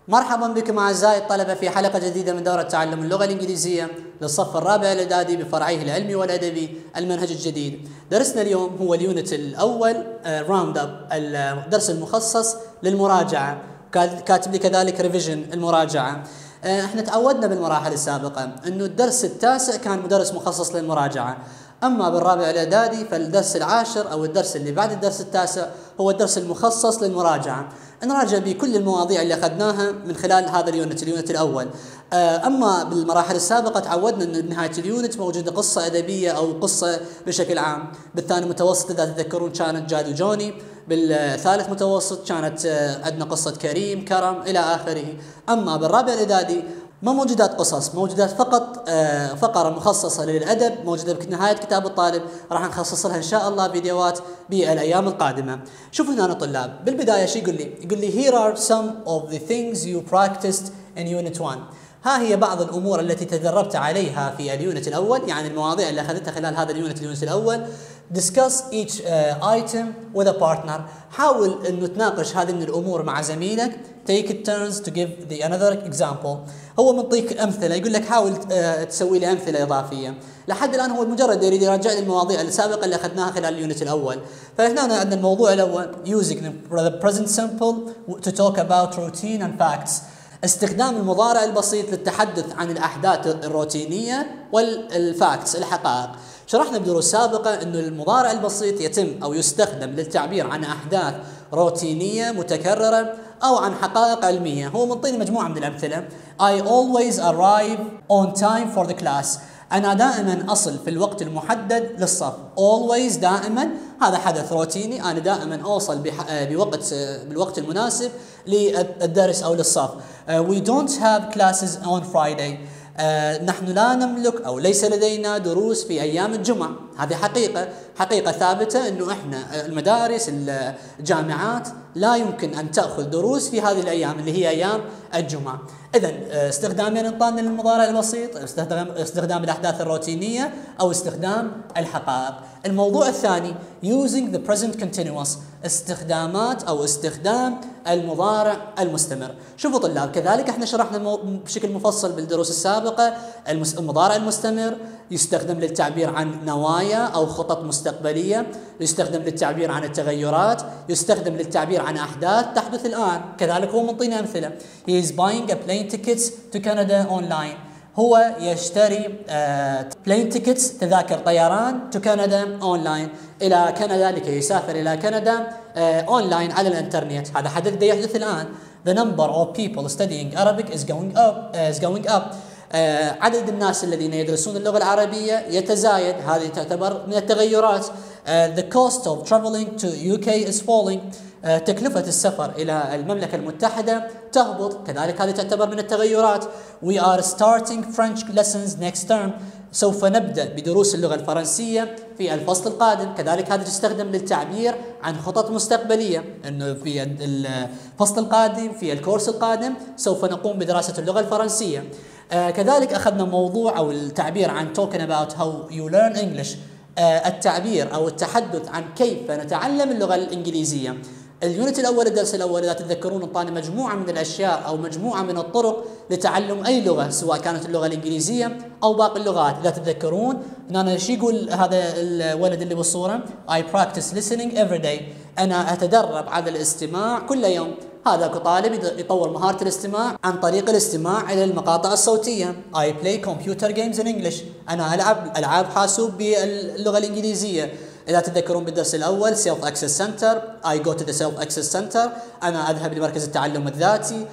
مرحبا بكم أعزائي الطلبة في حلقة جديدة من دورة تعلم اللغة الإنجليزية للصف الرابع الإعدادي بفرعيه العلمي والأدبي المنهج الجديد. درسنا اليوم هو اليونت الأول راوند أب، الدرس المخصص للمراجعة، كاتب لي كذلك ريفيجن المراجعة. احنا تعودنا بالمراحل السابقة انه الدرس التاسع كان مدرس مخصص للمراجعة، اما بالرابع الاعدادي فالدرس العاشر او الدرس اللي بعد الدرس التاسع هو الدرس المخصص للمراجعة. نراجع بكل المواضيع اللي اخذناها من خلال هذا اليونت الاول. اما بالمراحل السابقة تعودنا انه بنهاية اليونت موجودة قصة ادبية او قصة بشكل عام. بالثاني متوسط اذا تتذكرون كانت جاد وجوني، بالثالث متوسط كانت عندنا قصة كريم كرم الى اخره. اما بالرابع الاعدادي ما موجودات قصص، موجودات فقط فقرة مخصصة للأدب موجودة بنهاية كتاب الطالب، راح نخصص لها إن شاء الله فيديوهات بالأيام القادمة. شوفوا هنا طلاب، بالبداية شو يقول لي؟ يقول لي here are some of the things you practiced in unit 1. ها هي بعض الأمور التي تدربت عليها في اليونت الأول، يعني المواضيع اللي أخذتها خلال هذا اليونت الأول. Discuss each item with a partner. حاول أنه تناقش هذه من الأمور مع زميلك. Take it turns to give the another example. هو منطيك أمثلة، يقول لك حاول تسوي لي أمثلة إضافية. لحد الآن هو مجرد يريد يراجع لي المواضيع السابقة اللي أخذناها خلال اليونت الأول. فهنا عندنا الموضوع الأول using the present simple to talk about routine and facts. استخدام المضارع البسيط للتحدث عن الأحداث الروتينية والفاكتس الحقائق. شرحنا بدروس سابقة أنه المضارع البسيط يتم أو يستخدم للتعبير عن أحداث روتينية متكررة أو عن حقائق علمية. هو منطيني مجموعة من الأمثلة. I always arrive on time for the class. أنا دائما أصل في الوقت المحدد للصف. Always دائما، هذا حدث روتيني، أنا دائما أوصل بالوقت المناسب للدرس أو للصف. We don't have classes on Friday. نحن لا نملك أو ليس لدينا دروس في أيام الجمعة. هذه حقيقة ثابتة أنه إحنا المدارس الجامعات لا يمكن أن تأخذ دروس في هذه الأيام اللي هي أيام الجمعة. إذن استخدامين انطان للمضارع البسيط، استخدام الأحداث الروتينية أو استخدام الحقائق. الموضوع الثاني using the present continuous، استخدام المضارع المستمر. شوفوا طلاب، كذلك احنا شرحنا بشكل مفصل بالدروس السابقة المضارع المستمر يستخدم للتعبير عن نوايا أو خطط مستقبلية، يستخدم للتعبير عن التغيرات، يستخدم للتعبير عن أحداث تحدث الآن. كذلك هو منطينا أمثلة. He is buying a plane tickets to Canada online. هو يشتري plane tickets تذاكر طيران to Canada online، إلى كندا، لكي يسافر إلى كندا أونلاين على الإنترنت. هذا حدث يحدث الآن. The number of people studying Arabic is going up. عدد الناس الذين يدرسون اللغة العربية يتزايد، هذه تعتبر من التغيرات. The cost of traveling to UK is falling. تكلفة السفر إلى المملكة المتحدة تهبط، كذلك هذه تعتبر من التغيرات. We are starting French lessons next term. سوف نبدأ بدروس اللغة الفرنسية في الفصل القادم، كذلك هذا تستخدم للتعبير عن خطط مستقبلية، أنه في الفصل القادم في الكورس القادم سوف نقوم بدراسة اللغة الفرنسية. كذلك أخذنا موضوع أو التعبير عن talking about how you learn English، التعبير أو التحدث عن كيف نتعلم اللغة الإنجليزية. اليونت الأول الدرس الأول إذا تتذكرون انطانا مجموعة من الأشياء أو مجموعة من الطرق لتعلم أي لغة، سواء كانت اللغة الإنجليزية أو باقي اللغات. إذا تتذكرون هنا شو يقول هذا الولد اللي بالصورة؟ I practice listening every day. أنا أتدرب على الاستماع كل يوم. هذا كطالب يطور مهارة الاستماع عن طريق الاستماع إلى المقاطع الصوتية. I play computer games in English. أنا ألعب حاسوب باللغة الإنجليزية. إذا تذكرون بالدرس الأول Self Access Center، I go to the Self Access Center. أنا أذهب لمركز التعلم الذاتي.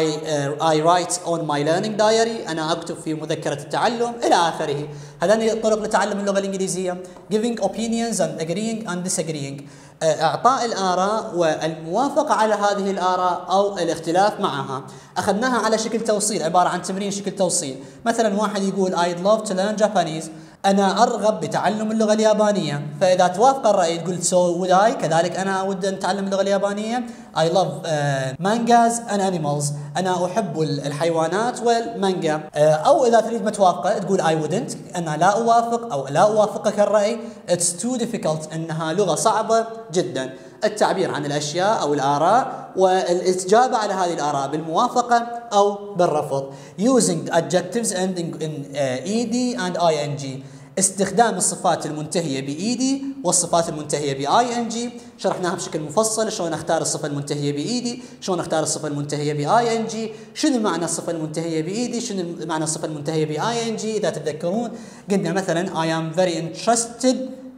I write on my learning diary. أنا أكتب في مذكرة التعلم إلى آخره. هذه طرق لتعلم اللغة الإنجليزية. Giving opinions and agreeing and disagreeing، إعطاء الآراء والموافقة على هذه الآراء أو الاختلاف معها. أخذناها على شكل توصيل، عبارة عن تمرين شكل توصيل. مثلا واحد يقول I'd love to learn Japanese. أنا أرغب بتعلم اللغة اليابانية. فإذا توافق الرأي تقول so would I، كذلك أنا أود أن أتعلم اللغة اليابانية. I love mangas and animals. أنا أحب الحيوانات والمانجا. أو إذا تريد ما توافقه تقول I wouldn't، أنا لا أوافق أو لا أوافقك الرأي. It's too difficult، أنها لغة صعبة جدا. التعبير عن الأشياء أو الآراء والإجابة على هذه الآراء بالموافقة أو بالرفض. using adjectives ending in ed and ing. استخدام الصفات المنتهية بإيدي والصفات المنتهية بآي إن جي. شرحناها بشكل مفصل شلون اختار الصفة المنتهية بإيدي، شلون اختار الصفة المنتهية بآي إن جي، شنو معنى الصفة المنتهية بإيدي، شنو معنى الصفة المنتهية بآي إن جي. إذا تتذكرون قلنا مثلا I am very interested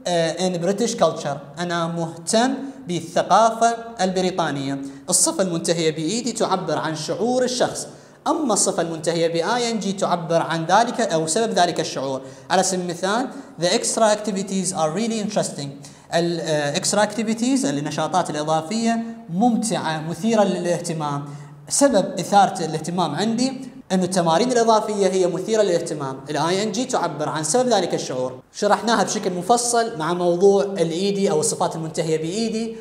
in British culture. أنا مهتم بالثقافة البريطانية. الصفة المنتهية بإيدي تعبر عن شعور الشخص، أما الصفة المنتهية ب-ing تعبر عن ذلك أو سبب ذلك الشعور. على سبيل المثال the extra activities are really interesting. الإكسترا activities النشاطات الإضافية ممتعة مثيرة للاهتمام. سبب إثارة الاهتمام عندي أن التمارين الإضافية هي مثيرة للاهتمام. ال-ing تعبر عن سبب ذلك الشعور. شرحناها بشكل مفصل مع موضوع الإيدي أو الصفات المنتهية بإيدي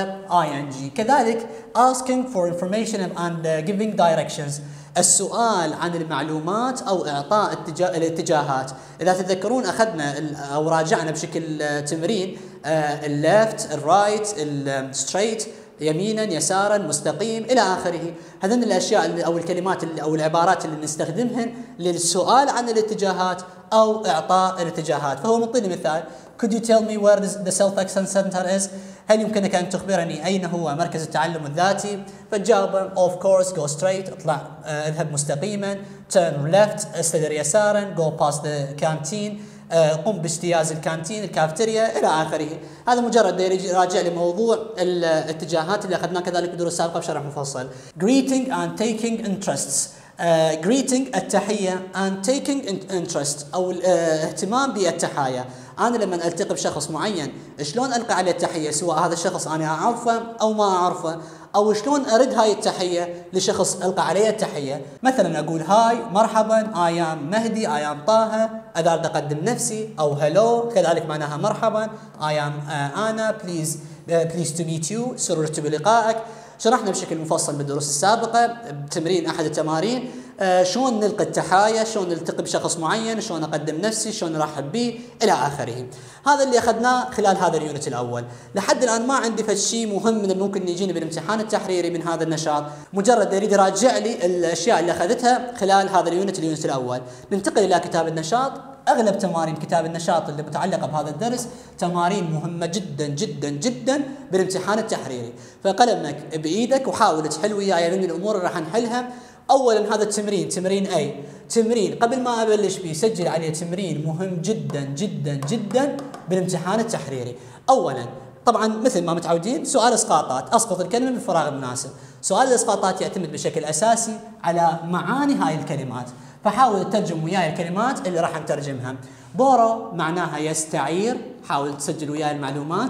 و-ing. كذلك asking for information and giving directions. السؤال عن المعلومات أو إعطاء الاتجاهات. إذا تتذكرون أخذنا أو راجعنا بشكل تمرين الليفت، الرايت، الستريت، يمينا، يسارا، مستقيم إلى آخره. هذين الأشياء أو الكلمات أو العبارات اللي نستخدمهن للسؤال عن الاتجاهات أو إعطاء الاتجاهات. فهو معطيني مثال Could you tell me where the Self-Excellence Center is؟ هل يمكنك أن تخبرني أين هو مركز التعلم الذاتي؟ فالجواب of course go straight، اطلع اذهب مستقيما. turn left، استدر يسارا. go past the canteen، قم باجتياز الكانتين الكافتيريا إلى آخره. هذا مجرد راجع لموضوع الاتجاهات اللي أخذناه كذلك بدروس سابقة بشرح مفصل. greeting and taking interests. greeting التحية and taking interest أو الاهتمام بالتحايا. أنا لما ألتقي بشخص معين شلون ألقى عليه التحية، سواء هذا الشخص أنا أعرفه أو ما أعرفه، أو شلون أرد هاي التحية لشخص ألقى عليه التحية. مثلا أقول هاي مرحبا I am مهدي I am طه. إذا أريد أقدم نفسي أو hello كذلك معناها مرحبا I am أنا pleased to meet you، سررت بلقائك. شرحنا بشكل مفصل بالدروس السابقة بتمرين أحد التمارين شلون نلقي التحايا، شلون نلتقي بشخص معين، شلون أقدم نفسي، شلون نرحب به إلى آخره. هذا اللي أخذناه خلال هذا اليونت الأول. لحد الآن ما عندي فشي مهم من ممكن يجيني بالامتحان التحريري من هذا النشاط، مجرد يريد يراجع لي الأشياء اللي أخذتها خلال هذا اليونت الأول. ننتقل إلى كتاب النشاط. أغلب تمارين كتاب النشاط اللي متعلقة بهذا الدرس تمارين مهمة جدا جدا جدا بالامتحان التحريري. فقلمك بإيدك وحاول تحل وياي لأن الأمور اللي راح نحلها. أولا هذا التمرين تمرين أي تمرين قبل ما أبلش بيه سجل عليه تمرين مهم جدا جدا جدا بالامتحان التحريري. أولا طبعا مثل ما متعودين سؤال إسقاطات، أسقط الكلمة بالفراغ المناسب. سؤال الإسقاطات يعتمد بشكل أساسي على معاني هاي الكلمات، فحاول تترجم وياي الكلمات اللي راح نترجمها. بورو معناها يستعير، حاول تسجل وياي المعلومات.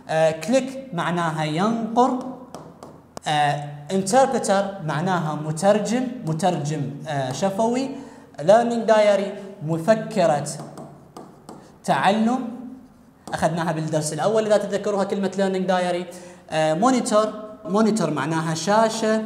كليك معناها ينقر. interpreter معناها مترجم شفوي. learning diary مفكرة تعلم، أخذناها بالدرس الأول إذا تتذكروها كلمة learning diary. monitor معناها شاشة.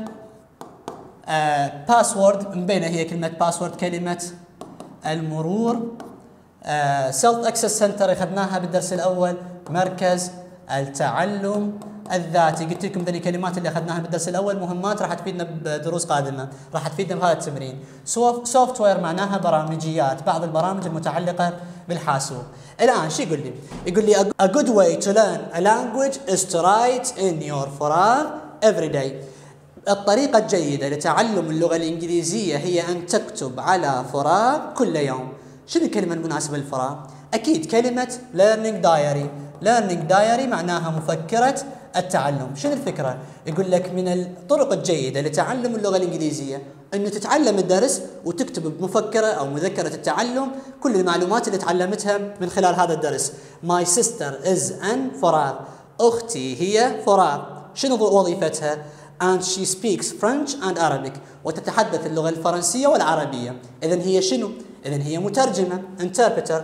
password من بينها هي كلمة password كلمة المرور. self access center أخذناها بالدرس الأول مركز التعلم الذاتي. قلت لكم ذني الكلمات اللي أخذناها بالدرس الأول مهمات راح تفيدنا بدروس قادمة، راح تفيدنا بهذا التمرين. سوفت وير معناها برامجيات، بعض البرامج المتعلقة بالحاسوب. الآن شو يقول لي؟ يقول لي a good way to learn a language is to write in your فراغ every day. الطريقة الجيدة لتعلم اللغة الإنجليزية هي أن تكتب على فراغ كل يوم. شنو الكلمة المناسبة للفراغ؟ أكيد كلمة learning diary. learning diary معناها مفكرة التعلم. شنو الفكرة؟ يقول لك من الطرق الجيدة لتعلم اللغة الإنجليزية أنه تتعلم الدرس وتكتب بمفكرة أو مذكرة التعلم كل المعلومات اللي تعلمتها من خلال هذا الدرس. My sister is an فراغ. أختي هي فراغ. شنو وظيفتها؟ and she speaks French and Arabic. وتتحدث اللغة الفرنسية والعربية. إذن هي شنو؟ إذن هي مترجمة interpreter.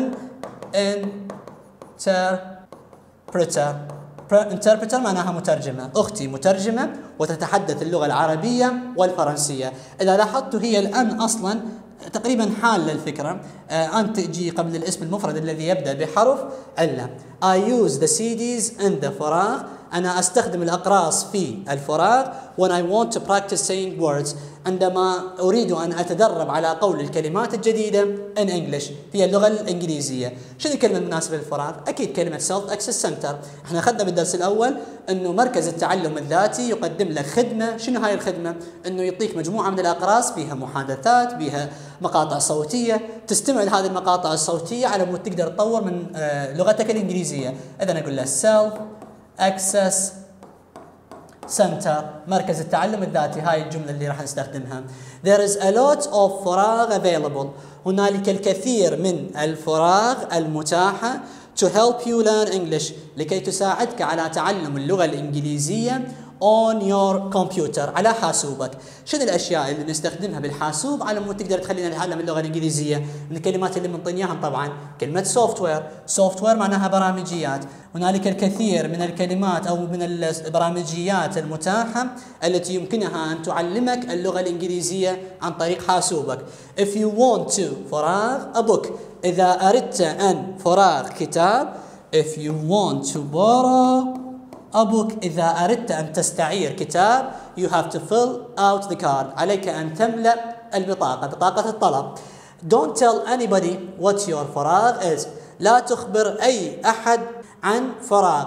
interpreter معناها مترجمة. أختي مترجمة وتتحدث اللغة العربية والفرنسية. إذا لاحظتوا هي الآن أصلا تقريبا حال للفكرة. أن تجي قبل الاسم المفرد الذي يبدأ بحرف إلا. I use the CDs in the فراغ أنا أستخدم الأقراص في الفراغ when I want to practice saying words عندما أريد أن أتدرب على قول الكلمات الجديدة in English في اللغة الإنجليزية. شنو الكلمة المناسبة للفراغ؟ أكيد كلمة self access center. احنا أخذنا بالدرس الأول أنه مركز التعلم الذاتي يقدم لك خدمة. شنو هاي الخدمة؟ أنه يعطيك مجموعة من الأقراص فيها محادثات، فيها مقاطع صوتية، تستمع لهذه المقاطع الصوتية على مود تقدر تطور من لغتك الإنجليزية. إذا أقول له self access center مركز التعلم الذاتي، هاي الجملة اللي راح نستخدمها. There is a lot of فراغ available. هنالك الكثير من الفراغ المتاحة to help you learn English لكي تساعدك على تعلم اللغة الإنجليزية on your computer على حاسوبك. شنو الأشياء اللي نستخدمها بالحاسوب على مود تقدر تخلينا نتعلم اللغة الإنجليزية؟ من الكلمات اللي منطينا إياها طبعا كلمة software معناها برامجيات. هنالك الكثير من الكلمات أو من البرامجيات المتاحة التي يمكنها أن تعلمك اللغة الإنجليزية عن طريق حاسوبك. If you want to فراغ a book إذا أردت أن فراغ كتاب. If you want to borrow a book إذا أردت أن تستعير كتاب. You have to fill out the card عليك أن تملأ البطاقة، بطاقة الطلب. Don't tell anybody what your فراغ is. لا تخبر أي أحد عن فراغ.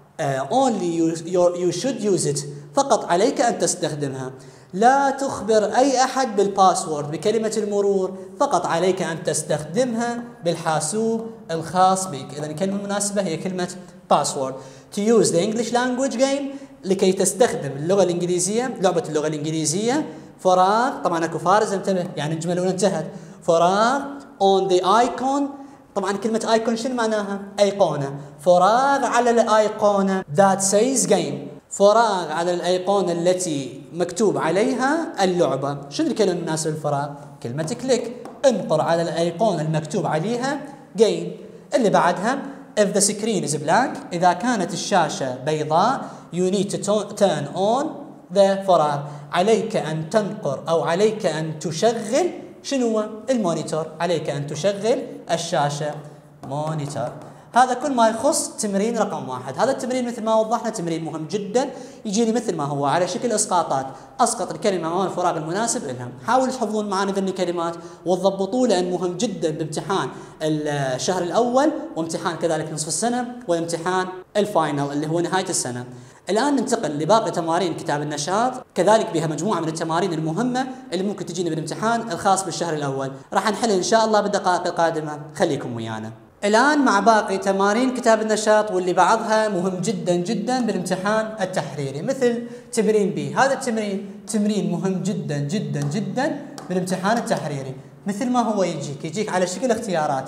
Only you should use it. فقط عليك أن تستخدمها. لا تخبر أي أحد بالباسورد بكلمة المرور، فقط عليك أن تستخدمها بالحاسوب الخاص بك. إذا الكلمة المناسبة هي كلمة password. To use the English language game لكي تستخدم اللغة الإنجليزية، لعبة اللغة الإنجليزية. فراغ طبعا أكو فارز انتبه، يعني الجملة الأولى انتهت. فراغ on the icon. طبعا كلمة ايكون شنو معناها؟ أيقونة. فراغ على الأيقونة that says game. فراغ على الأيقونة التي مكتوب عليها اللعبة. شنو الكلمة المناسبة للفراغ؟ كلمة كليك. انقر على الأيقونة المكتوب عليها game. اللي بعدها if the screen is blank إذا كانت الشاشة بيضاء you need to turn on the فراغ. عليك أن تنقر أو عليك أن تشغل شنو هو؟ المونيتور. عليك أن تشغل الشاشة مونيتور. هذا كل ما يخص تمرين رقم 1. هذا التمرين مثل ما وضحنا تمرين مهم جدا، يجي لي مثل ما هو على شكل اسقاطات. اسقط الكلمه امام الفراغ المناسب لها. حاولوا تحفظون معنا ذني الكلمات وتضبطوه لان مهم جدا بامتحان الشهر الاول وامتحان كذلك نصف السنه وامتحان الفاينل اللي هو نهايه السنه. الآن ننتقل لباقي تمارين كتاب النشاط، كذلك بها مجموعة من التمارين المهمة اللي ممكن تجينا بالامتحان الخاص بالشهر الأول. راح نحل إن شاء الله بالدقائق القادمة، خليكم ويانا. الآن مع باقي تمارين كتاب النشاط واللي بعضها مهم جدا جدا بالامتحان التحريري، مثل تمرين بي. هذا التمرين تمرين مهم جدا جدا جدا بالامتحان التحريري. مثل ما هو يجيك على شكل اختيارات.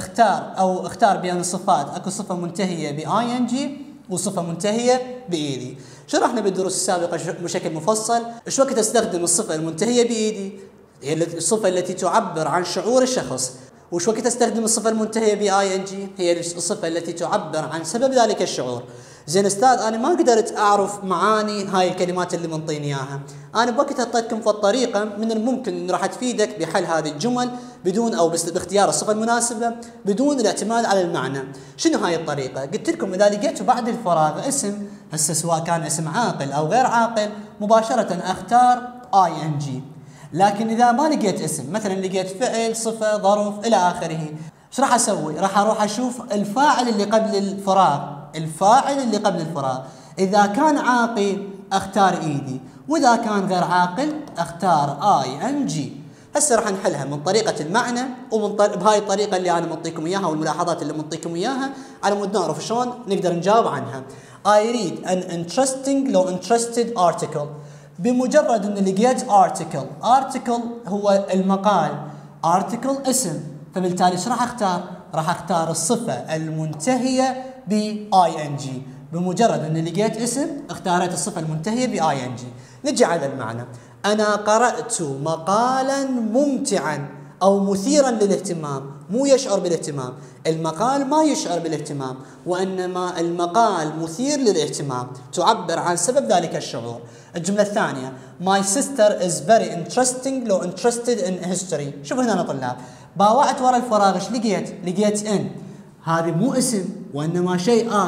اختار بين الصفات، اكو صفة منتهية باي ان جي وصفة منتهية بإيدي. شرحنا بالدروس السابقة بشكل مفصل ايش وقت استخدم الصفة المنتهية بإيدي، هي الصفة التي تعبر عن شعور الشخص. وش وقت استخدم الصفة المنتهية باي ان جي، هي الصفة التي تعبر عن سبب ذلك الشعور. زين استاذ انا ما قدرت اعرف معاني هاي الكلمات اللي منطيني اياها، انا بوقت اعطيتكم في الطريقة من الممكن ان راح تفيدك بحل هذه الجمل بدون او باختيار الصفة المناسبة بدون الاعتماد على المعنى. شنو هاي الطريقة؟ قلت لكم اذا لقيتوا بعد الفراغ اسم، هسه سواء كان اسم عاقل او غير عاقل مباشرة اختار اي ان جي. لكن اذا ما لقيت اسم، مثلا لقيت فعل، صفة، ظرف الى اخره، ايش راح اسوي؟ راح اروح اشوف الفاعل اللي قبل الفراغ، الفاعل اللي قبل الفراغ. اذا كان عاقل اختار ايدي، واذا كان غير عاقل اختار اي ان جي. هسه راح نحلها من طريقة المعنى ومن بهاي الطريقة اللي انا منطيكم اياها والملاحظات اللي منطيكم اياها على مود نعرف شلون نقدر نجاوب عنها. I read an interesting لو interested article. بمجرد ان لقيت article هو المقال، article اسم، فبالتالي ايش راح اختار؟ راح اختار الصفة المنتهية ب ing. بمجرد ان لقيت اسم اختاريت الصفة المنتهية ب ing. نجي على المعنى. انا قرأت مقالا ممتعا او مثيرا للاهتمام. مو يشعر بالاهتمام، المقال ما يشعر بالاهتمام، وانما المقال مثير للاهتمام، تعبر عن سبب ذلك الشعور. الجملة الثانية My sister is very interesting لو interested in history. شوفوا هنا طلاب، باوعت ورا الفراغ ايش لقيت؟ لقيت ان. هذه مو اسم وانما شيء اخر،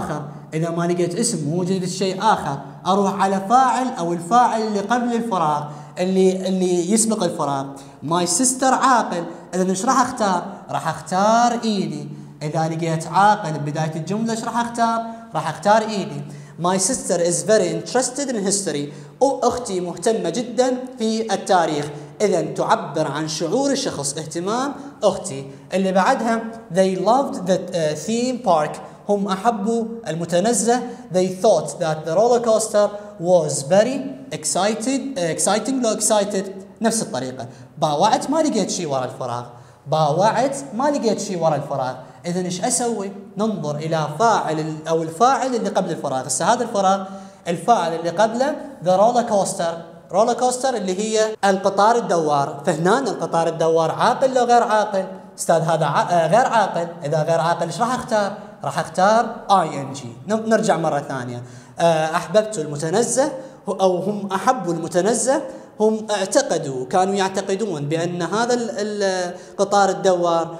إذا ما لقيت اسم ووجد شيء آخر أروح على فاعل أو الفاعل اللي قبل الفراغ اللي يسبق الفراغ. My sister عاقل، إذا إيش راح أختار؟ راح أختار إيدي. إذا لقيت عاقل ببداية الجملة إيش راح أختار؟ راح أختار إيدي. My sister is very interested in history. أختي مهتمة جدا في التاريخ. إذا تعبر عن شعور الشخص، اهتمام أختي. اللي بعدها they loved the theme park. هم أحبوا المتنزه. They thought that the roller coaster was very exciting لو excited نفس الطريقة. باوعت ما لقيت شيء وراء الفراغ. باوعت ما لقيت شيء وراء الفراغ. إذا إيش أسوي؟ ننظر إلى فاعل أو الفاعل اللي قبل الفراغ. هسه هذا الفراغ الفاعل اللي قبله the roller coaster. roller coaster اللي هي القطار الدوار. فهنا القطار الدوار عاقل لو غير عاقل؟ أستاذ هذا غير عاقل. إذا غير عاقل إيش راح أختار؟ راح أختار ING. نرجع مرة ثانية. أحببت المتنزه أو هم أحبوا المتنزه. هم كانوا يعتقدون بأن هذا القطار الدوار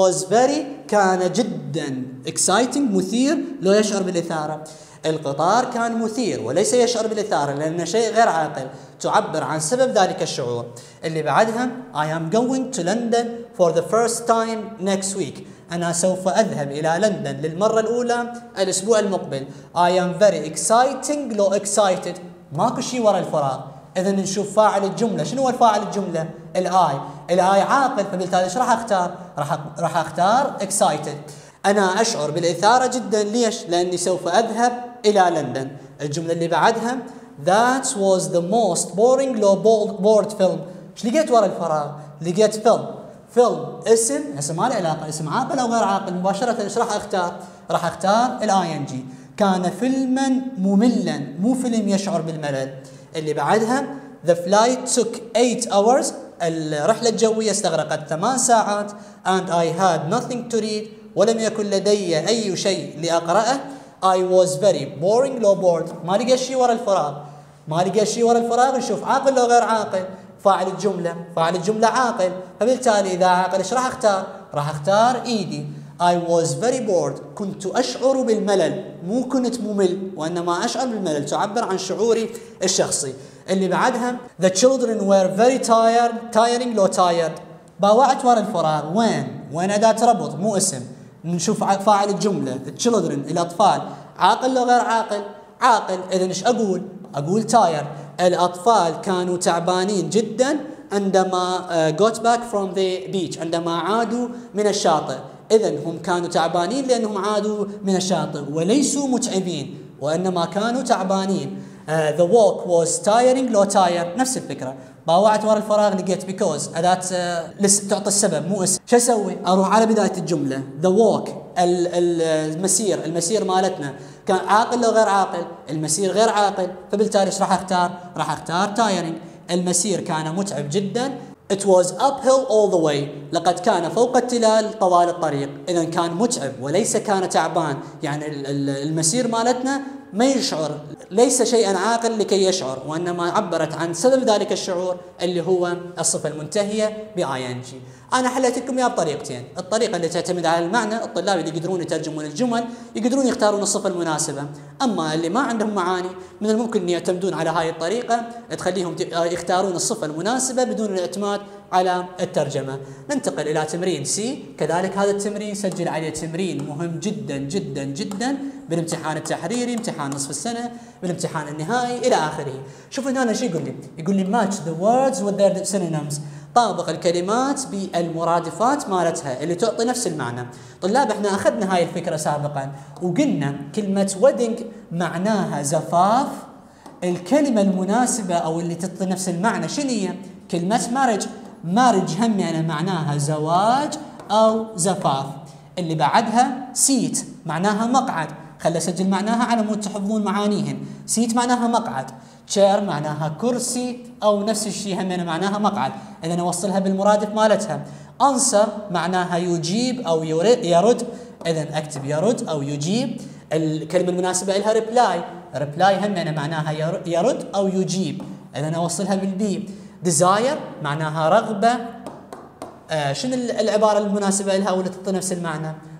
كان جدا exciting مثير لو يشعر بالإثارة. القطار كان مثير وليس يشعر بالإثارة لأنه شيء غير عاقل، تعبر عن سبب ذلك الشعور. اللي بعدها I am going to London for the first time next week. أنا سوف أذهب إلى لندن للمرة الأولى الأسبوع المقبل. I am very exciting لو excited ماكو شيء وراء الفراغ. إذا نشوف فاعل الجملة. شنو هو الفاعل الجملة؟ الآي عاقل، فبالتالي إيش راح أختار؟ راح أختار excited. أنا أشعر بالإثارة جدا. ليش؟ لأني سوف أذهب إلى لندن. الجملة اللي بعدها That was the most boring low board film. إيش لقيت وراء الفراغ؟ لقيت فيلم اسم، هسه ما له علاقة اسم عاقل أو غير عاقل. مباشرة إيش راح أختار؟ راح أختار ING. كان فيلما مملا، مو فيلم يشعر بالملل. اللي بعدها The flight took 8 hours. الرحلة الجوية استغرقت 8 ساعات. And I had nothing to read. ولم يكن لدي أي شيء لأقرأه. I was very boring low bored. ما لقى شيء وراء الفراغ. نشوف عاقل لو غير عاقل. فاعل الجملة عاقل، فبالتالي إذا عاقل إيش راح أختار؟ راح أختار إيدي. I was very bored. كنت أشعر بالملل، مو كنت ممل وإنما أشعر بالملل، تعبر عن شعوري الشخصي. اللي بعدها The children were very tiring لو tired. باوعت وراء الفراغ. وين أداة ربط مو اسم. نشوف فاعل الجملة children الأطفال. عاقل لو غير عاقل. إذا إيش أقول tired. الأطفال كانوا تعبانين جدا عندما got back from the beach، عندما عادوا من الشاطئ. إذن هم كانوا تعبانين لأنهم عادوا من الشاطئ وليسوا متعبين وإنما كانوا تعبانين. The walk was tiring لو tired نفس الفكرة. باوعت وراء الفراغ لقيت because أداة تعطي السبب مو اسم. شو أسوي؟ أروح على بداية الجملة. The walk المسير مالتنا كان عاقل لو غير عاقل؟ المسير غير عاقل، فبالتالي ايش راح أختار؟ راح أختار tiring. المسير كان متعب جدا. It was uphill all the way. لقد كان فوق التلال طوال الطريق. إذا كان متعب وليس كان تعبان. يعني المسير مالتنا ما يشعر، ليس شيئا عاقل لكي يشعر، وإنما عبرت عن سبب ذلك الشعور اللي هو الصفة المنتهية ب-ing. أنا حليت لكم إياه بطريقتين. الطريقة اللي تعتمد على المعنى، الطلاب اللي يقدرون يترجمون الجمل يقدرون يختارون الصفة المناسبة. أما اللي ما عندهم معاني من الممكن أن يعتمدون على هاي الطريقة تخليهم يختارون الصفة المناسبة بدون الاعتماد على الترجمة. ننتقل إلى تمرين سي. كذلك هذا التمرين سجل عليه تمرين مهم جدا جدا جدا بالامتحان التحريري، امتحان نصف السنة، بالامتحان النهائي إلى آخره. شوفوا هنا شو يقول لي؟ يقول لي match the words with their synonyms. طابق الكلمات بالمرادفات مالتها اللي تعطي نفس المعنى. طلاب احنا أخذنا هاي الفكرة سابقا وقلنا كلمة wedding معناها زفاف. الكلمة المناسبة أو اللي تعطي نفس المعنى شنو هي؟ كلمة marriage هم يعني معناها زواج أو زفاف. اللي بعدها seat معناها مقعد. خلي أسجل معناها على مود تحفظون معانيهن. seat معناها مقعد. chair معناها كرسي أو نفس الشيء هم يعني معناها مقعد. إذا نوصلها بالمرادف مالتها. answer معناها يجيب أو يرد. إذا أكتب يرد أو يجيب. الكلمة المناسبة لها reply هم يعني معناها يرد أو يجيب. إذا نوصلها بالبي. desire معناها رغبة. شنو العبارة المناسبة لها واللي تعطي نفس المعنى؟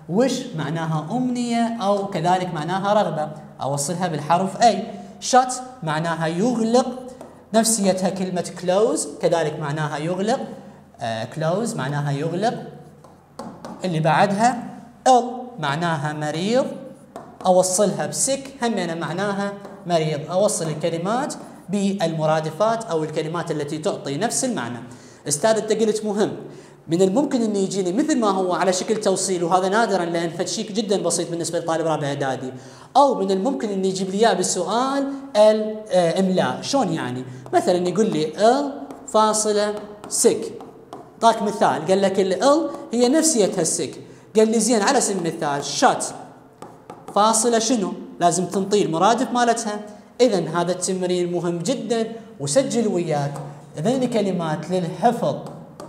wish معناها أمنية أو كذلك معناها رغبة، أوصلها بالحرف A. shut معناها يغلق، نفسيتها كلمة close كذلك معناها يغلق، close معناها يغلق. اللي بعدها ill معناها مريض، أوصلها بسك همنا معناها مريض، أوصل الكلمات بالمرادفات أو الكلمات التي تعطي نفس المعنى. أستاذ أنت قلت مهم، من الممكن أن يجيني مثل ما هو على شكل توصيل، وهذا نادرا لأن فشيك جدا بسيط بالنسبة لطالب رابع إعدادي، أو من الممكن أن يجيب لي إياه بالسؤال الإملاء. شلون يعني؟ مثلا يقول لي ال فاصلة سك، طاك مثال قال لك ال هي نفسيتها السك، قال لي زين على سبيل المثال شات فاصلة شنو؟ لازم تنطي المرادف مالتها. إذن هذا التمرين مهم جدا وسجل وياك. ذني كلمات للحفظ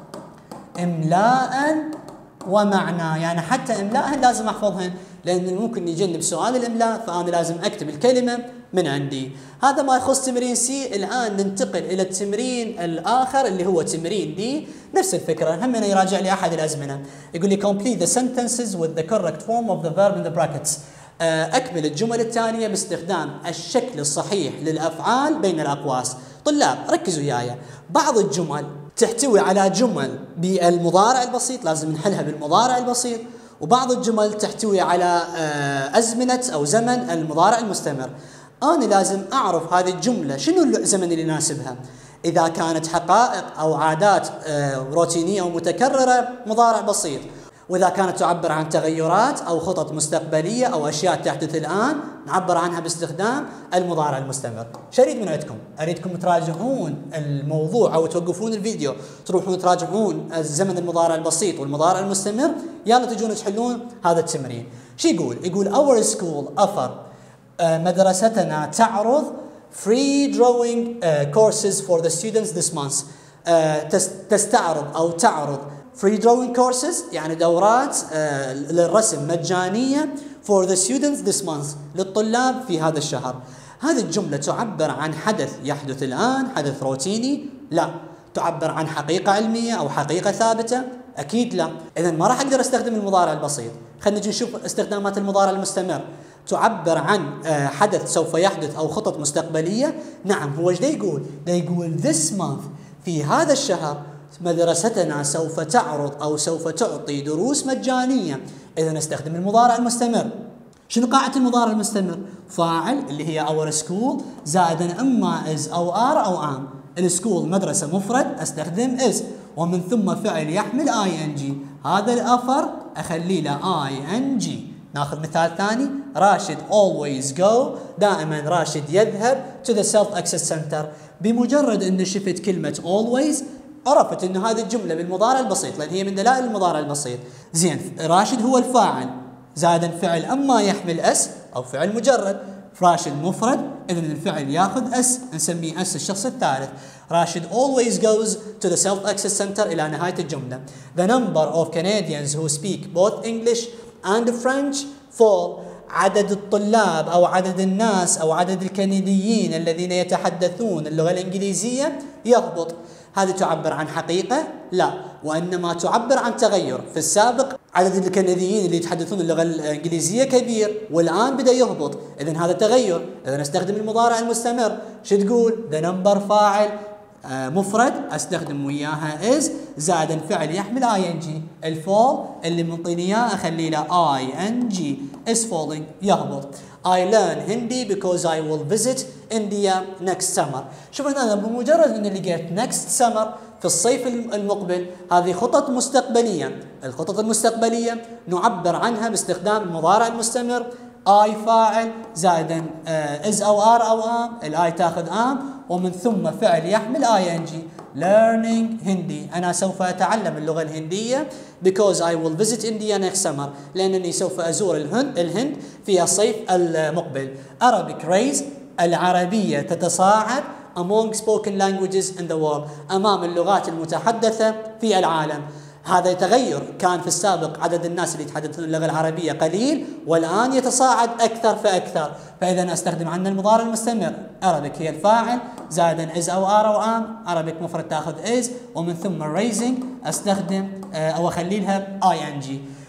إملاء ومعنى، يعني حتى إملاء لازم أحفظهن، لأن ممكن يجنب سؤال الإملاء فأنا لازم أكتب الكلمة من عندي. هذا ما يخص تمرين سي. الآن ننتقل إلى التمرين الآخر اللي هو تمرين دي. نفس الفكرة، هم يراجع لي أحد الأزمنة، يقول لي complete the sentences with the correct form of the verb in the brackets. أكمل الجمل التالية باستخدام الشكل الصحيح للأفعال بين الأقواس. طلاب ركزوا وياي، بعض الجمل تحتوي على جمل بالمضارع البسيط لازم نحلها بالمضارع البسيط، وبعض الجمل تحتوي على أزمنة أو زمن المضارع المستمر. أنا لازم أعرف هذه الجملة شنو الزمن اللي يناسبها. إذا كانت حقائق أو عادات روتينية أو متكررة مضارع بسيط، وإذا كانت تعبر عن تغيرات أو خطط مستقبلية أو أشياء تحدث الآن نعبر عنها باستخدام المضارع المستمر. شريد من عندكم أريدكم تراجعون الموضوع أو توقفون الفيديو تروحون تراجعون الزمن المضارع البسيط والمضارع المستمر، يلا تجون تحلون هذا التمرين. شو يقول؟ يقول our school offer مدرستنا تعرض free drawing courses for the students this month. تستعرض أو تعرض free drawing courses يعني دورات للرسم مجانية for the students this month للطلاب في هذا الشهر. هذه الجملة تعبر عن حدث يحدث الآن، حدث روتيني؟ لا. تعبر عن حقيقة علمية أو حقيقة ثابتة؟ أكيد لا. إذن ما راح أقدر أستخدم المضارع البسيط. خلينا نجي نشوف استخدامات المضارع المستمر. تعبر عن حدث سوف يحدث أو خطط مستقبلية. نعم، هو ايش يقول؟ يقول this month في هذا الشهر مدرستنا سوف تعرض أو سوف تعطي دروس مجانية. إذا نستخدم المضارع المستمر. شنو قاعدة المضارع المستمر؟ فاعل اللي هي our school زائدا إما is أو are أو am. السكول مدرسة مفرد أستخدم is، ومن ثم فعل يحمل ing. هذا الأفر أخلي له ing. ناخذ مثال ثاني، راشد always go دائما راشد يذهب to the self access center. بمجرد أن شفت كلمة always عرفت أن هذه الجملة بالمضارع البسيط لأن هي من دلائل المضارع البسيط. زين، راشد هو الفاعل زائدا فعل أما يحمل اس أو فعل مجرد. راشد مفرد إذن الفعل ياخذ اس نسميه اس الشخص الثالث. راشد always goes to the self access center إلى نهاية الجملة. The number of Canadians who speak both English and French fall. عدد الطلاب أو عدد الناس أو عدد الكنديين الذين يتحدثون اللغة الإنجليزية يهبط. هذه تعبر عن حقيقة؟ لا، وإنما تعبر عن تغير. في السابق عدد الكنديين اللي يتحدثون اللغة الإنجليزية كبير والآن بدأ يهبط، إذن هذا تغير. إذن استخدم المضارع المستمر. شو تقول؟ the number فاعل مفرد استخدم وياها is زائدا فعل يحمل ing. الفول اللي منطيني اياه اخلي له ing is falling يهبط. I learn Hindi because I will visit India next summer. شوف هنا بمجرد ان لقيت next summer في الصيف المقبل هذه خطط مستقبلية. الخطط المستقبلية نعبر عنها باستخدام المضارع المستمر. I فاعل زائدا is أو are أو am. الآي تاخذ am ومن ثم فعل يحمل ing. learning Hindi أنا سوف أتعلم اللغة الهندية because I will visit India next summer لأنني سوف أزور الهند في الصيف المقبل. Arabic raise العربية تتصاعد among spoken languages in the world أمام اللغات المتحدثة في العالم. هذا تغير، كان في السابق عدد الناس اللي يتحدثون اللغة العربية قليل والآن يتصاعد أكثر فأكثر. فإذا أستخدم عندنا المضارع المستمر. Arabic هي الفاعل زائدا is أو are أو am. Arabic مفرد تأخذ is ومن ثم raising أستخدم أو أخلي لها ing.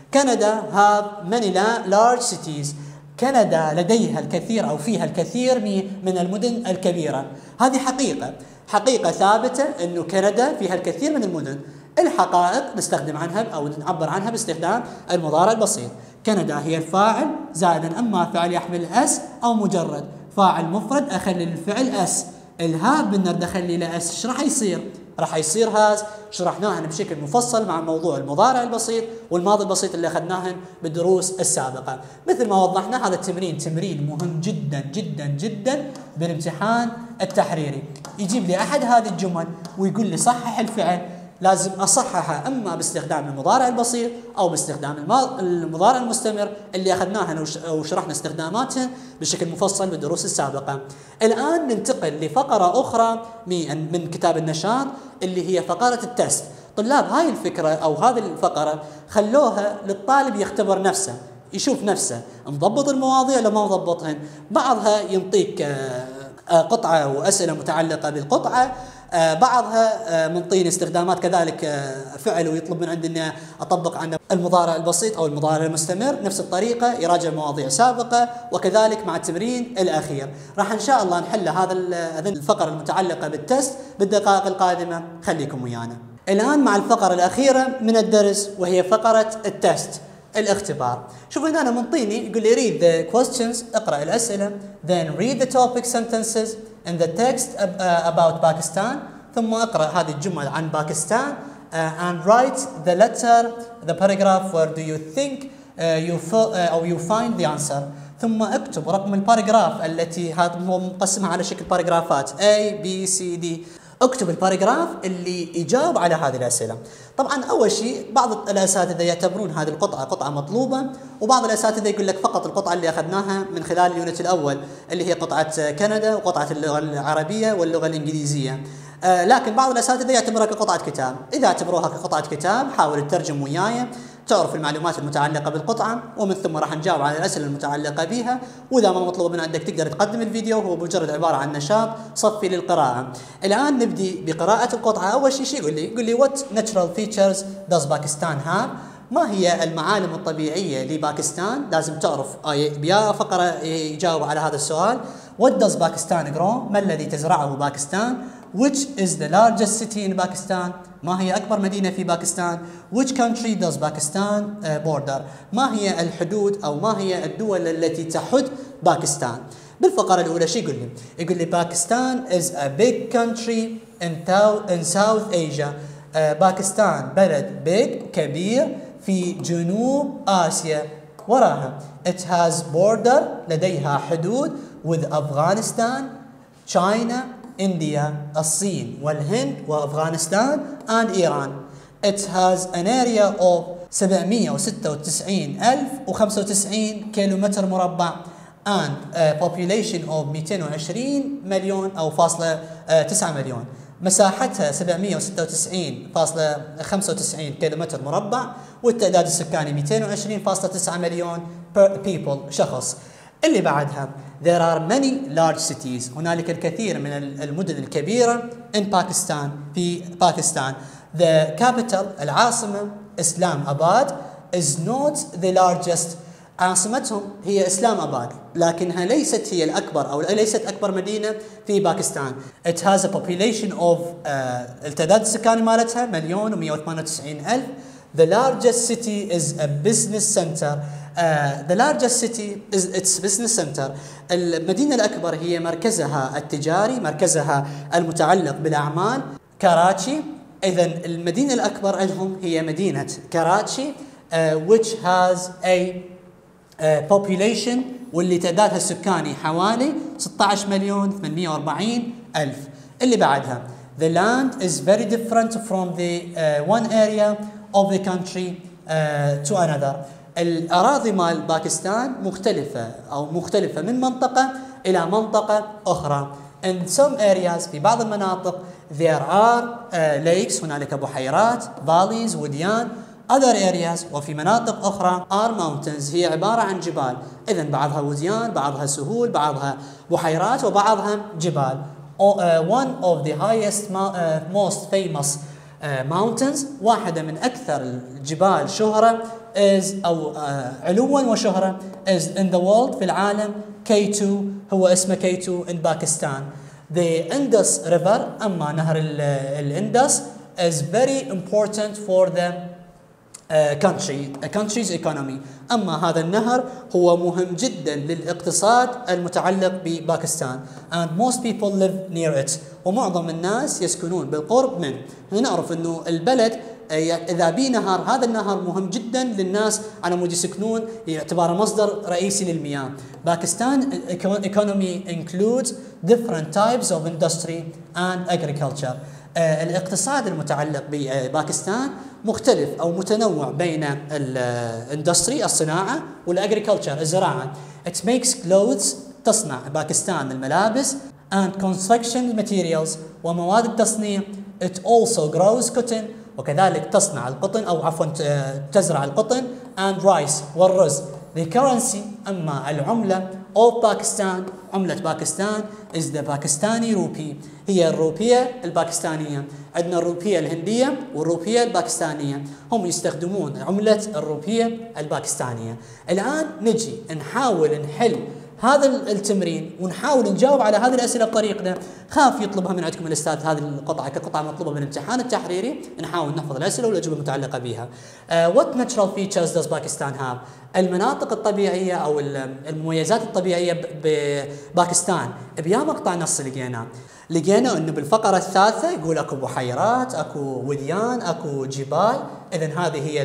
كندا have many large cities. كندا لديها الكثير أو فيها الكثير من المدن الكبيرة. هذه حقيقة ثابتة أنه كندا فيها الكثير من المدن. الحقائق نستخدم عنها أو نعبر عنها باستخدام المضارع البسيط. كندا هي الفاعل زائدا أما فعل يحمل اس أو مجرد فاعل مفرد أخلي للفعل اس. الهاب بنرد أخلي له اس. ايش راح يصير؟ راح يصير هاز. شرحناهن بشكل مفصل مع موضوع المضارع البسيط والماضي البسيط اللي اخذناهن بالدروس السابقة. مثل ما وضحنا هذا التمرين تمرين مهم جدا جدا جدا بالامتحان التحريري. يجيب لي أحد هذه الجمل ويقول لي صحح الفعل، لازم أصححها أما باستخدام المضارع البسيط أو باستخدام المضارع المستمر اللي أخذناهن وشرحنا استخداماتهن بشكل مفصل بالدروس السابقة. الآن ننتقل لفقرة أخرى من كتاب النشاط اللي هي فقرة التست. طلاب هاي الفكرة أو هذه الفقرة خلوها للطالب يختبر نفسه، يشوف نفسه مضبط المواضيع لو ما مضبطهن. بعضها ينطيك قطعة وأسئلة متعلقة بالقطعة، بعضها منطيني استخدامات كذلك فعل ويطلب من عندي اني اطبق عنه المضارع البسيط او المضارع المستمر. نفس الطريقه يراجع مواضيع سابقه، وكذلك مع التمرين الاخير راح ان شاء الله نحل هذه الفقره المتعلقه بالتست بالدقائق القادمه. خليكم ويانا الان مع الفقره الاخيره من الدرس وهي فقره التست الاختبار. شوفوا هنا منطيني يقول لي read the questions، اقرأ الأسئلة، then read the topic sentences in the text about Pakistan، ثم اقرأ هذه الجمل عن باكستان and write the letter the paragraph where do you think you find the answer. ثم اكتب رقم الباراجراف التي هذا هو مقسمها على شكل باراجرافات A B C D. اكتب الباراجراف اللي يجاوب على هذه الأسئلة. طبعا أول شيء بعض الأساتذة يعتبرون هذه القطعة قطعة مطلوبة، وبعض الأساتذة يقول لك فقط القطعة اللي أخذناها من خلال اليونت الأول اللي هي قطعة كندا وقطعة اللغة العربية واللغة الإنجليزية. لكن بعض الأساتذة يعتبرها كقطعة كتاب. إذا اعتبروها كقطعة كتاب حاول تترجم وياي تعرف المعلومات المتعلقة بالقطعة، ومن ثم راح نجاوب على الأسئلة المتعلقة بها. وإذا ما مطلوب من عندك تقدر تقدم الفيديو، هو مجرد عبارة عن نشاط صفي للقراءة. الآن نبدي بقراءة القطعة. أول شيء يقول لي what natural features does Pakistan have؟ ما هي المعالم الطبيعية لباكستان؟ لازم تعرف يا فقرة يجاوب على هذا السؤال. What does Pakistan grow؟ ما الذي تزرعه باكستان؟ Which is the largest city in Pakistan؟ ما هي أكبر مدينة في باكستان؟ Which country does Pakistan border؟ ما هي الحدود أو ما هي الدول التي تحد باكستان؟ بالفقرة الأولى شو يقول لي باكستان is a big country in South Asia. باكستان بلد big كبير في جنوب آسيا. وراها it has border لديها حدود with أفغانستان China إنديا الصين والهند وأفغانستان and إيران. It has an area of 796,095 كيلومتر مربع and a population of 220 مليون أو فاصلة 9 مليون. مساحتها 796.95 كيلومتر مربع والتعداد السكاني 220.9 مليون people شخص. اللي بعدها there are many large cities هنالك الكثير من المدن الكبيرة in Pakistan في باكستان. The capital العاصمة إسلام آباد is not the largest. عاصمتهم هي إسلام آباد لكنها ليست هي الأكبر أو ليست أكبر مدينة في باكستان. It has a population of التعداد السكاني مالتها 1,198,000. The largest city is a business center. The largest city is its business center. المدينة الأكبر هي مركزها التجاري، مركزها المتعلق بالأعمال كراتشي. إذن المدينة الأكبر عندهم هي مدينة كراتشي which has a population واللي تعدادها السكاني حوالي 16,840,000. اللي بعدها the land is very different from the one area of the country to another. الأراضي مال باكستان مختلفة من منطقة إلى منطقة أخرى. In some areas في بعض المناطق there are lakes هنالك بحيرات valleys وديان. Other areas وفي مناطق أخرى are mountains هي عبارة عن جبال. إذن بعضها وديان بعضها سهول بعضها بحيرات وبعضها جبال. One of the highest most famous mountains. واحدة من أكثر الجبال شهرة أو علوا وشهرة is in the world في العالم K2 هو اسمه K2 in باكستان. The Indus River أما نهر الإندس is very important for the country's economy. أما هذا النهر هو مهم جدا للاقتصاد المتعلق بباكستان and most people live near it ومعظم الناس يسكنون بالقرب منه. نعرف أنه البلد إذا بيه نهر هذا النهر مهم جدا للناس على مود يسكنون يعتبره مصدر رئيسي للمياه. باكستان economy includes different types of industry and agriculture. الاقتصاد المتعلق بباكستان مختلف أو متنوع بين الاندستري الصناعة والagriculture الزراعة. It makes clothes تصنع باكستان الملابس and construction materials ومواد التصنيع. It also grows cotton وكذلك تصنع القطن أو عفوا تزرع القطن and rice والرز. The currency أما العملة of Pakistan عملة باكستان is the Pakistani rupee هي الروبية الباكستانية. عندنا الروبية الهندية والروبية الباكستانية هم يستخدمون عملة الروبية الباكستانية. الآن نجي نحاول نحل هذا التمرين ونحاول نجاوب على هذه الأسئلة بطريقنا. خاف يطلبها من عندكم الأستاذ هذه القطعة كقطعة مطلوبة من الامتحان التحريري نحاول نحفظ الأسئلة والأجوبة المتعلقة بها. What natural features does Pakistan have؟ المناطق الطبيعية أو المميزات الطبيعية بباكستان. بيا مقطع نص لقينا أنه بالفقرة الثالثة يقول أكو بحيرات أكو وديان أكو جبال. إذن هذه هي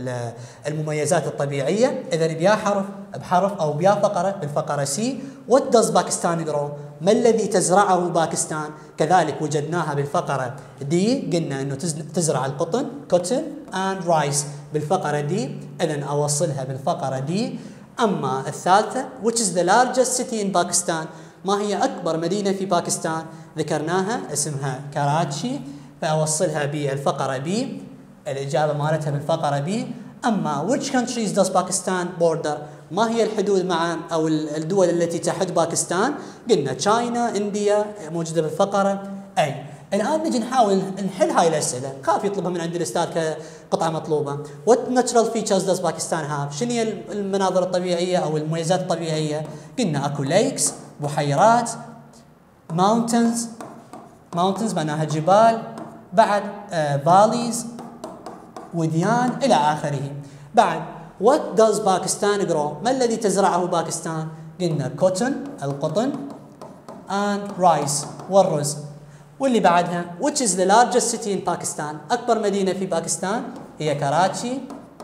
المميزات الطبيعية. إذن بيا حرف بحرف أو بيا فقرة بالفقرة سي What does Pakistan grow؟ ما الذي تزرعه باكستان؟ كذلك وجدناها بالفقرة دي قلنا أنه تزرع القطن cotton and rice بالفقرة دي. إذن أوصلها بالفقرة دي. أما الثالثة which is the largest city in Pakistan؟ ما هي أكبر مدينة في باكستان؟ ذكرناها اسمها كراتشي فأوصلها بالفقرة بي. الإجابة مالتها بالفقرة بي. أما which countries does Pakistan border؟ ما هي الحدود مع أو الدول التي تحد باكستان؟ قلنا تشاينا إنديا موجودة بالفقرة أي. الآن نجي نحاول نحل هاي الأسئلة. خاف يطلبها من عند الأستاذ كقطعة مطلوبة. What natural features does Pakistan have؟ شنو هي المناظر الطبيعية أو المميزات الطبيعية؟ قلنا أكو lakes بحيرات mountains معناها جبال بعد valleys وديان إلى آخره. بعد What does Pakistan grow؟ ما الذي تزرعه باكستان؟ قلنا cotton القطن and rice والرز. واللي بعدها which is the largest city in Pakistan؟ أكبر مدينة في باكستان هي كراتشي.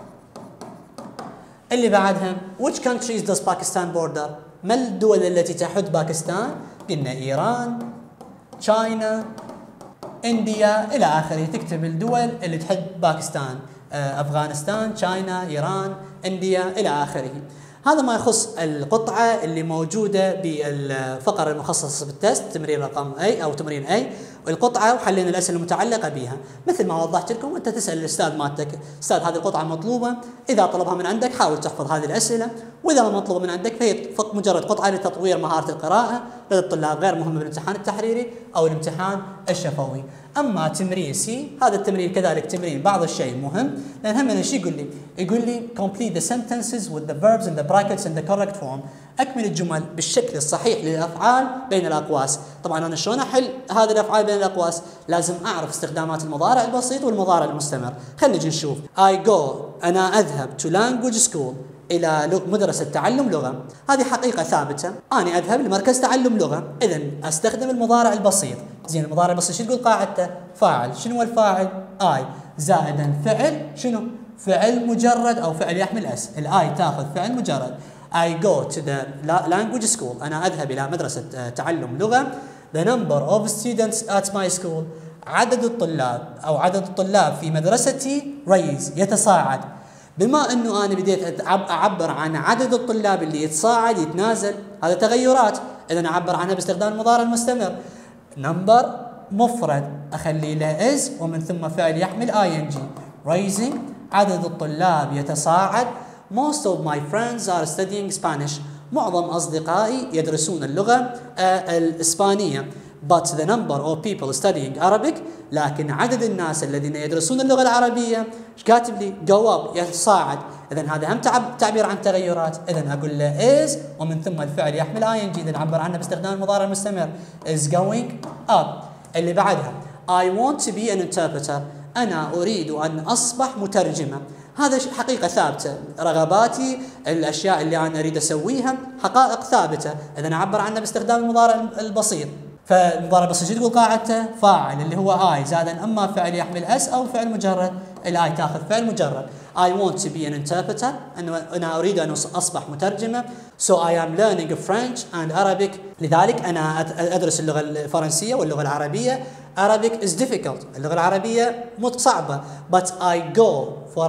اللي بعدها which countries does Pakistan border؟ ما الدول التي تحد باكستان؟ قلنا إيران تشاينا إنديا إلى آخره. تكتب الدول اللي تحد باكستان أفغانستان تشاينا إيران إنديا إلى آخره. هذا ما يخص القطعة اللي موجودة بالفقرة المخصصة بالتست تمرين رقم أي أو تمرين أي القطعة وحلينا الأسئلة المتعلقة بها. مثل ما وضحت لكم أنت تسأل الأستاذ مالتك أستاذ هذه القطعة مطلوبة. إذا طلبها من عندك حاول تحفظ هذه الأسئلة وإذا ما مطلوبة من عندك فهي مجرد قطعة لتطوير مهارة القراءة لدى الطلاب غير مهمة بالامتحان التحريري أو الامتحان الشفوي. أما تمرين سي هذا التمرين كذلك تمرين بعض الشيء مهم لأن هم ايش يقول لي complete the sentences with the verbs and the brackets in the correct form. أكمل الجمل بالشكل الصحيح للأفعال بين الأقواس. طبعا أنا شلون أحل هذه الأفعال بين الأقواس؟ لازم أعرف استخدامات المضارع البسيط والمضارع المستمر. خلينا نجي نشوف. I go أنا أذهب to language school إلى مدرسة تعلم لغة. هذه حقيقة ثابتة. أنا أذهب لمركز تعلم لغة. إذن أستخدم المضارع البسيط. زين المضارع البسيط شو تقول قاعدته؟ فاعل. شنو الفاعل؟ I زائدا فعل شنو؟ فعل مجرد أو فعل يحمل اس. الآي تأخذ فعل مجرد. I go to the language school أنا أذهب إلى مدرسة تعلم لغة. The number of students at my school عدد الطلاب في مدرستي raise يتصاعد. بما أنه أنا بديت أعبر عن عدد الطلاب اللي يتصاعد يتنازل هذا تغيرات. إذا أعبر عنها باستخدام المضارع المستمر. number مفرد أخلي له is ومن ثم فعل يحمل ing. raising عدد الطلاب يتصاعد. Most of my friends are studying Spanish. معظم أصدقائي يدرسون اللغة الإسبانية. But the number of people studying Arabic لكن عدد الناس الذين يدرسون اللغة العربية ايش كاتب لي؟ go up، يتصاعد. إذا هذا هم تعبير عن تغيرات. إذا أقول له is ومن ثم الفعل يحمل ing، إذا نعبر عنه باستخدام المضارع المستمر is going up. اللي بعدها I want to be an interpreter، أنا أريد أن أصبح مترجمة. هذا حقيقة ثابتة، رغباتي، الأشياء اللي أنا أريد أسويها حقائق ثابتة، إذا نعبر عنها باستخدام المضارع البسيط. فالمضارع البسيط شو تقول قاعدته؟ فاعل اللي هو I زائدا أما فعل يحمل اس أو فعل مجرد، الآي تاخذ فعل مجرد. I want to be an interpreter، أنا أريد أن أصبح مترجمة. So I am learning French and Arabic، لذلك أنا أدرس اللغة الفرنسية واللغة العربية. Arabic is difficult، اللغة العربية صعبة. But I go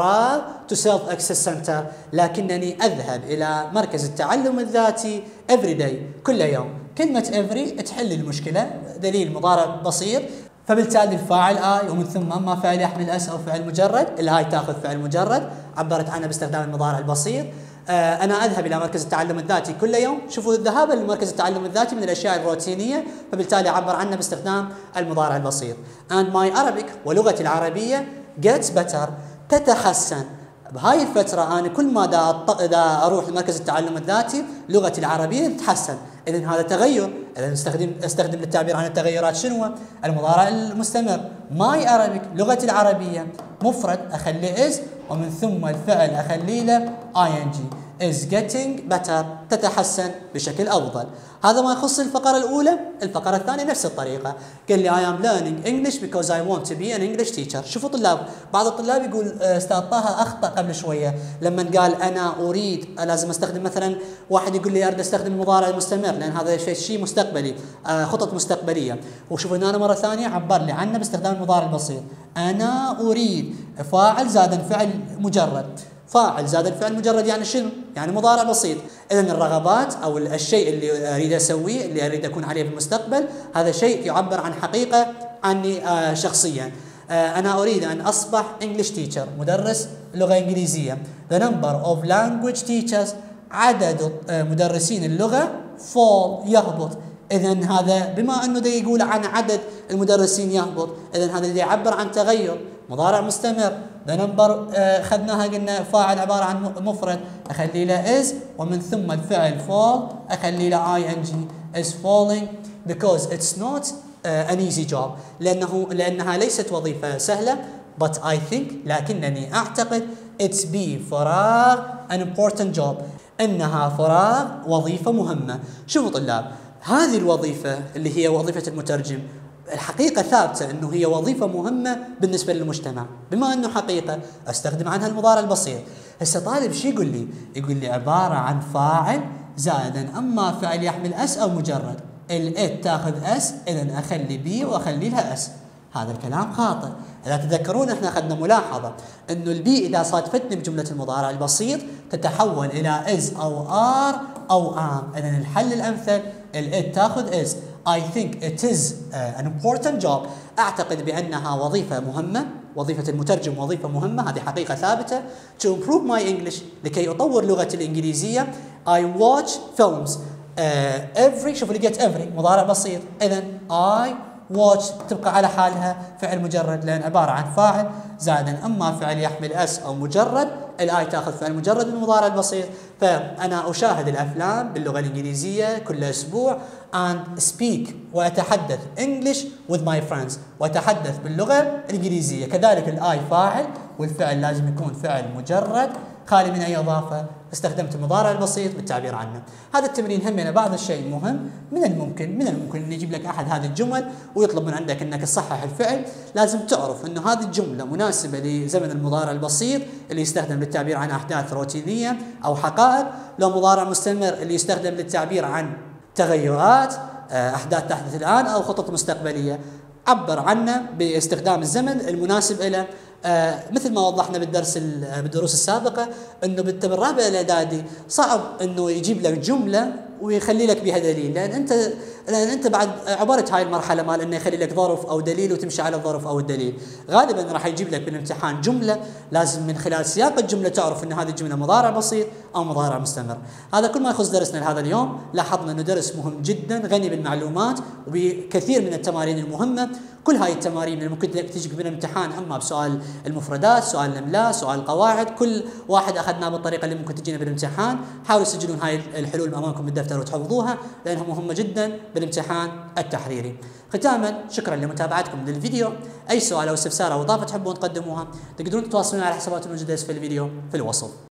to self-access center، لكنني أذهب إلى مركز التعلم الذاتي every day، كل يوم. كلمة every تحل المشكلة، دليل مضارع بسيط، فبالتالي الفاعل I ومن ثم أما فعل يحمل اس أو فعل مجرد، الهاي تاخذ فعل مجرد، عبرت عنه باستخدام المضارع البسيط. أنا أذهب إلى مركز التعلم الذاتي كل يوم. شوفوا الذهاب لمركز التعلم الذاتي من الأشياء الروتينية، فبالتالي أعبر عنه باستخدام المضارع البسيط. And my Arabic، ولغتي العربية gets better، تتحسن. بهاي الفترة أنا كل ما دا أروح لمركز التعلم الذاتي لغتي العربية تتحسن. إذن هذا تغير. إذا استخدم للتعبير عن التغيرات شنو؟ المضارع المستمر. My Arabic، لغتي العربية، مفرد أخلي is ومن ثم الفعل أخلي له ing is getting better، تتحسن بشكل أفضل. هذا ما يخص الفقرة الأولى. الفقرة الثانية نفس الطريقة، قال لي I am learning English because I want to be an English teacher. شوفوا طلاب، بعض الطلاب يقول أستاذ طه أخطأ قبل شوية لما قال أنا أريد، لازم أستخدم مثلا، واحد يقول لي أريد أستخدم المضارع المستمر لأن هذا شيء مستقبلي، خطط مستقبلية. وشوفوا هنا أنا مرة ثانية عبر لي عنه باستخدام المضارع البسيط. أنا أريد، فاعل زائد فعل مجرد، فاعل زائد فعل مجرد يعني شنو؟ يعني مضارع بسيط. إذن الرغبات أو الشيء اللي أريد أسويه، اللي أريد أكون عليه في المستقبل، هذا شيء يعبر عن حقيقة عني شخصيا. أنا أريد أن أصبح English teacher، مدرس لغة إنجليزية. The number of language teachers، عدد مدرسين اللغة fall، يهبط. إذن هذا بما أنه دا يقول عن عدد المدرسين يهبط، إذن هذا دا يعبر عن تغير، مضارع مستمر. The number خذناها قلنا فاعل عبارة عن مفرد، أخلي له is ومن ثم الفعل fall أخلي له ing is falling because it's not an easy job، لأنها ليست وظيفة سهلة. but I think، لكنني أعتقد it's be فراغ an important job، إنها فراغ وظيفة مهمة. شوفوا طلاب، هذه الوظيفة اللي هي وظيفة المترجم الحقيقة ثابتة أنه هي وظيفة مهمة بالنسبة للمجتمع. بما أنه حقيقة أستخدم عنها المضارع البسيط. هسه طالب شي يقول لي؟ يقول لي عبارة عن فاعل زائدا أما فعل يحمل اس أو مجرد، الات تاخذ اس، إذن أخلي بي وأخلي لها اس. هذا الكلام خاطئ. إذا تذكرون احنا أخذنا ملاحظة أنه البي إذا صادفتني بجملة المضارع البسيط تتحول إلى is أو are أو am. إذن الحل الأمثل الات تاخذ is. I think it is an important job، أعتقد بأنها وظيفة مهمة، وظيفة المترجم وظيفة مهمة، هذه حقيقة ثابتة. To improve my English، لكي أطور لغتي الإنجليزية. I watch films every، شوفوا لقيت every مضارع بسيط، إذن I watch تبقى على حالها فعل مجرد لأن عبارة عن فاعل زائدا أما فعل يحمل اس أو مجرد، الآي تأخذ فعل مجرد من المضارع البسيط. فأنا أشاهد الأفلام باللغة الإنجليزية كل أسبوع and speak، وأتحدث English with my friends، وأتحدث باللغة الإنجليزية. كذلك الآي فاعل والفعل لازم يكون فعل مجرد خالي من أي إضافة، استخدمت المضارع البسيط بالتعبير عنه. هذا التمرين همنا بعض الشيء مهم. من الممكن أن يجيب لك أحد هذه الجمل ويطلب من عندك أنك تصحح الفعل. لازم تعرف أنه هذه الجملة مناسبة لزمن المضارع البسيط اللي يستخدم للتعبير عن أحداث روتينية أو حقائق، لو مضارع مستمر اللي يستخدم للتعبير عن تغيرات، أحداث تحدث الآن أو خطط مستقبلية. عبر عنه باستخدام الزمن المناسب له. مثل ما وضحنا بالدروس السابقة أنه بالرابع الإعدادي صعب أنه يجيب لك جملة ويخلي لك بها دليل، لأن أنت لان انت بعد عبرت هاي المرحله مال انه يخلي لك ظرف او دليل وتمشي على الظرف او الدليل، غالبا راح يجيب لك بالامتحان جمله لازم من خلال سياق الجمله تعرف ان هذه الجمله مضارع بسيط او مضارع مستمر. هذا كل ما يخص درسنا لهذا اليوم. لاحظنا انه درس مهم جدا غني بالمعلومات وبكثير من التمارين المهمه. كل هاي التمارين اللي ممكن تجيك بالامتحان، اما بسؤال المفردات، سؤال الاملاء، سؤال القواعد، كل واحد اخذناه بالطريقه اللي ممكن تجينا بالامتحان. حاولوا تسجلون هاي الحلول امامكم بالدفتر وتحفظوها لانها مهمه جدا بالامتحان التحريري. ختاما شكرا لمتابعتكم للفيديو. اي سؤال او استفسار او اضافه تحبون تقدموها تقدرون تتواصلون على حسابات الموجوده في الفيديو في الوصف.